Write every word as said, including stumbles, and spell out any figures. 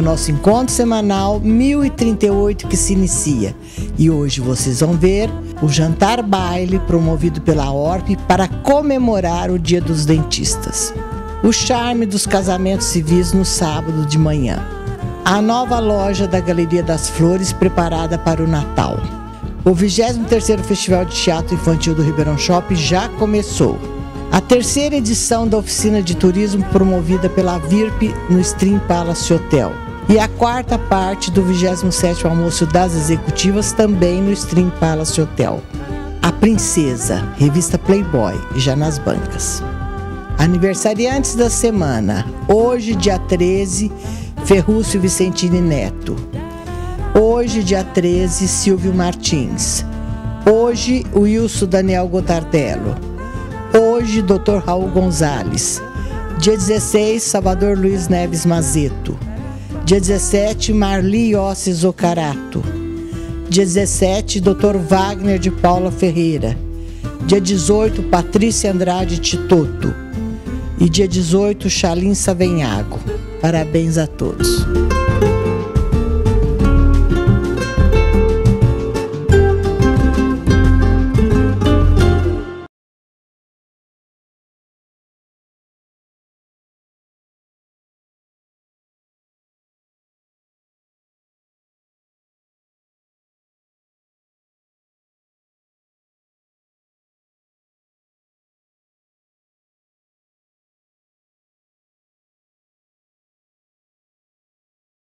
o nosso encontro semanal mil e trinta e oito que se inicia. E hoje vocês vão ver o jantar baile promovido pela O R P para comemorar o Dia dos Dentistas. O charme dos casamentos civis no sábado de manhã. A nova loja da Galeria das Flores preparada para o Natal. O vigésimo terceiro Festival de Teatro Infantil do Ribeirão Shopping já começou. A terceira edição da oficina de turismo promovida pela V I R P no Stream Palace Hotel. E a quarta parte do vigésimo sétimo Almoço das Executivas também no Stream Palace Hotel. A Princesa, revista Playboy, já nas bancas. Aniversariantes da semana. Hoje, dia treze, Ferrúcio Vicentini Neto. Hoje, dia treze, Silvio Martins. Hoje, Wilson Daniel Gotardello. Hoje, doutor Raul Gonzalez. Dia dezesseis, Salvador Luiz Neves Mazeto. Dia dezessete, Marli Ossi Zocarato. Dia dezessete, doutor Wagner de Paula Ferreira. Dia dezoito, Patrícia Andrade Titoto. E dia dezoito, Chalim Savenhago. Parabéns a todos.